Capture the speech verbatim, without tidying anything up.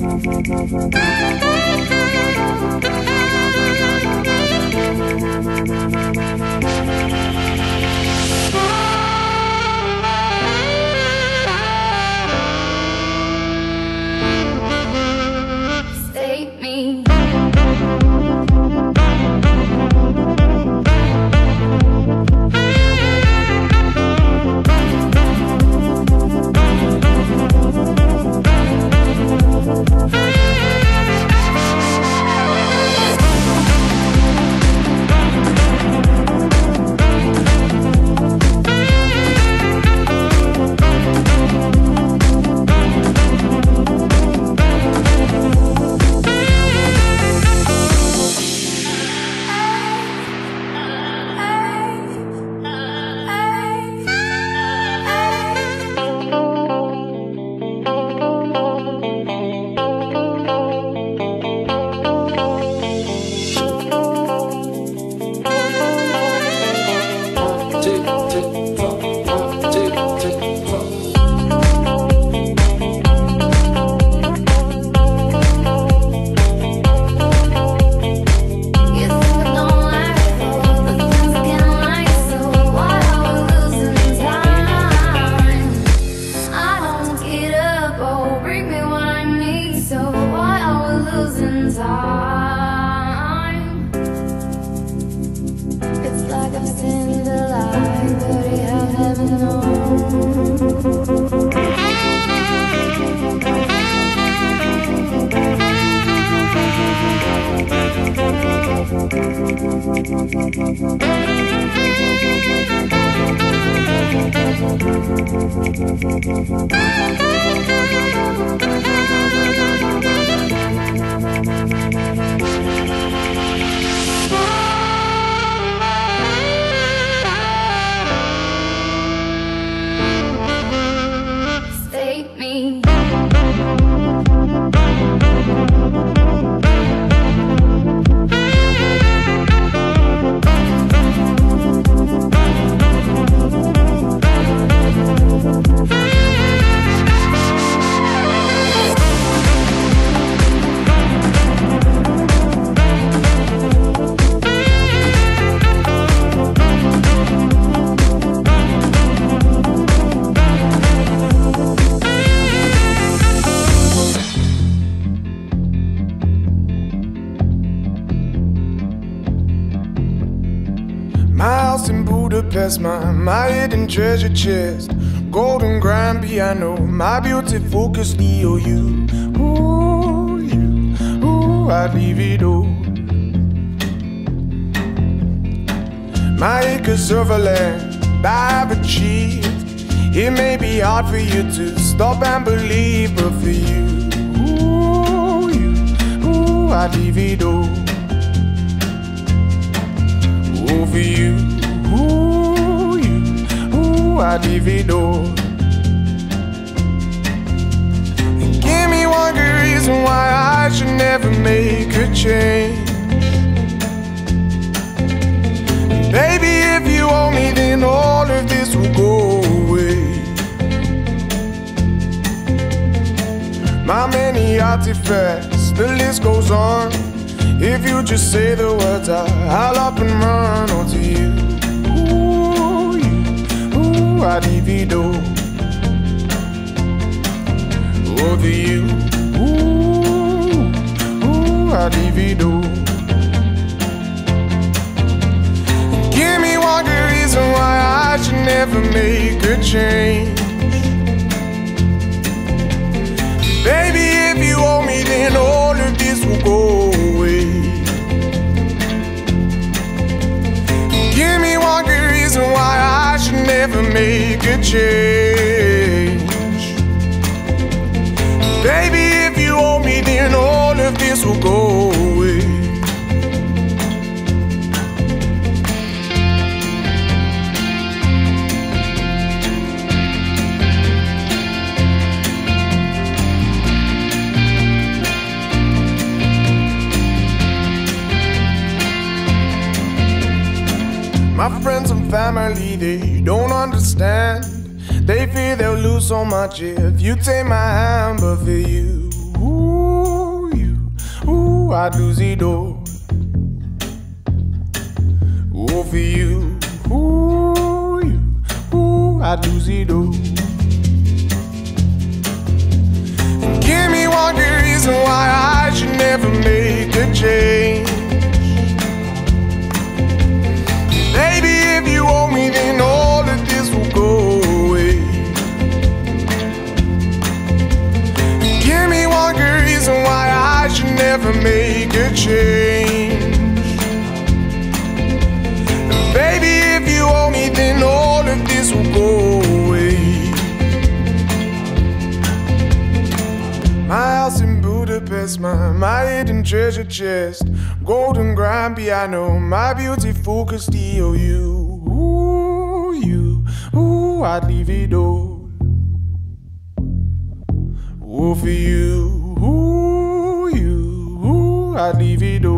My, my hidden treasure chest, golden grand piano, my beauty focus, E O U. Ooh, you, ooh, I'd leave it all. My acres of land I've achieved. It may be hard for you to stop and believe, but for you, ooh, you, ooh, I'd leave it all. Ooh, for you, ooh, I'd leave it all. And give me one good reason why I should never make a change. And baby, if you owe me, then all of this will go away. My many artifacts, the list goes on. If you just say the words, I'll up and run onto you. I'd leave it all. Over you, ooh, ooh, I'd leave it all. Give me one good reason why I should never make a change. Baby, if you owe me, then all of this will go away. Give me one good reason why I should never make a change. Baby, if you owe me, then all of this will go away. My friends and family, they don't understand. They fear they'll lose so much if you take my hand, but for you, ooh, I'd lose it all. Oh, for you, ooh, you, ooh, I'd lose it all. Give me one good reason why I should never make a change. Baby, if you owe me, then all of this will go away. Give me one good reason why I should never make a change. Baby, if you owe me, then all of this will go away. My house in Budapest, my, my hidden treasure chest, golden grand piano, my beautiful Castillo. You, ooh, you, ooh, I'd leave it all. Oh, for you, ooh, you, ooh, I'd leave it all.